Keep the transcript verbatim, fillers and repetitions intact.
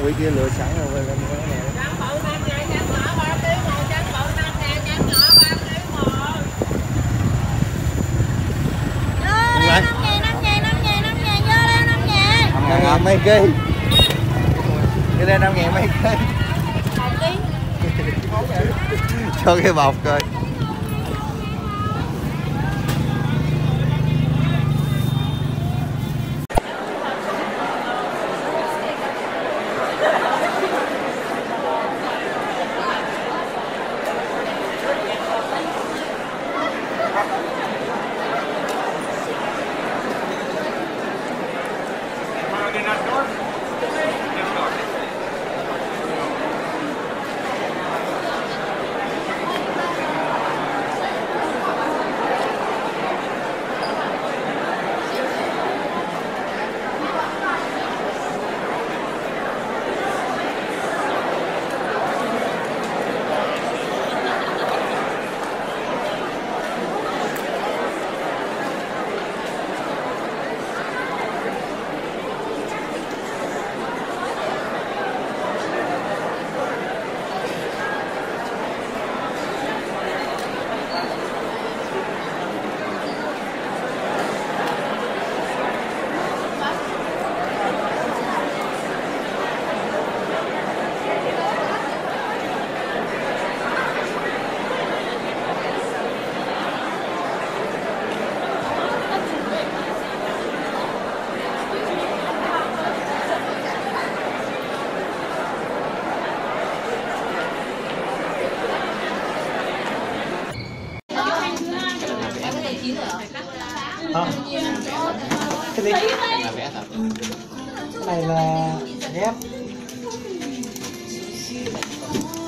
quỷ kia lựa sẵn rồi lên cái này. Trắng bự năm ngàn, trắng nhỏ ba ký một, trắng bự năm ngàn, trắng nhỏ ba ký một. Vô đây, năm ngàn, năm ngàn, năm ngàn, năm ngàn, vô đây năm ngàn. năm ngàn mấy ký. Cái đây năm ngàn mấy ký. Một ký. Cho cái bọc coi. Không. Cái gì? Cái này là ghép.